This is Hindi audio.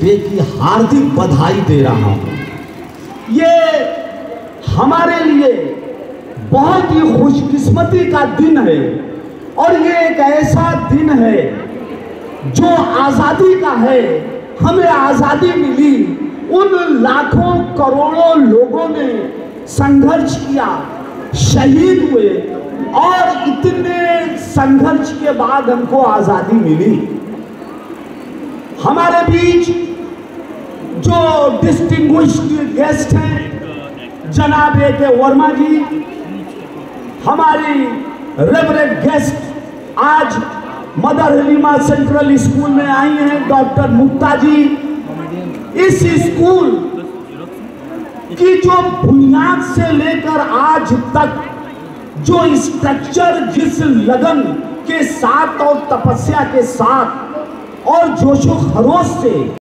डे की हार्दिक बधाई दे रहा हूं। ये हमारे लिए बहुत ही खुशकिस्मती का दिन है और ये एक ऐसा दिन है जो आज़ादी का है। हमें आज़ादी मिली, उन लाखों करोड़ों लोगों ने संघर्ष किया, शहीद हुए और इतने संघर्ष के बाद हमको आज़ादी मिली। हमारे बीच जो डिस्टिंग्विश्ड गेस्ट हैं जनाब ए.के. वर्मा जी, हमारी रेवरेंड गेस्ट आज मदर हलीमा सेंट्रल स्कूल में आई हैं डॉक्टर मुक्ता जी। इस स्कूल की जो बुनियाद से लेकर आज तक जो स्ट्रक्चर जिस लगन के साथ और तपस्या के साथ और जोशो खरोश से